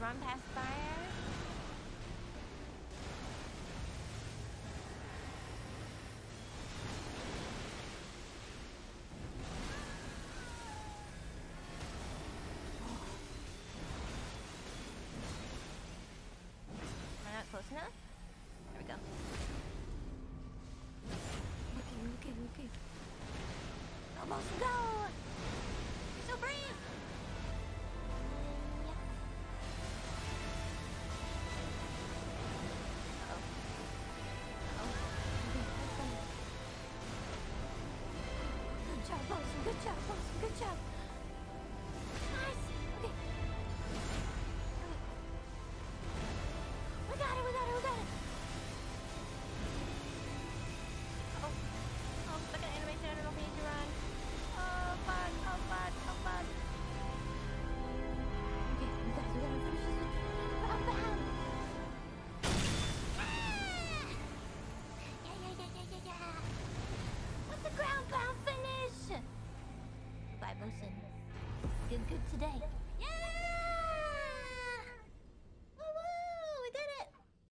run past fire. Am I not close enough? There we go. Okay. Almost go! So brave! Yeah. Good job, Bosun. Good job. Nice. Okay. We got it. Oh, stuck in animation. I don't know if we need to run. Oh, fun. Okay, we gotta finish this. Bam. Yeah. What's the ground pound finish? Goodbye, Bosun. Did good today.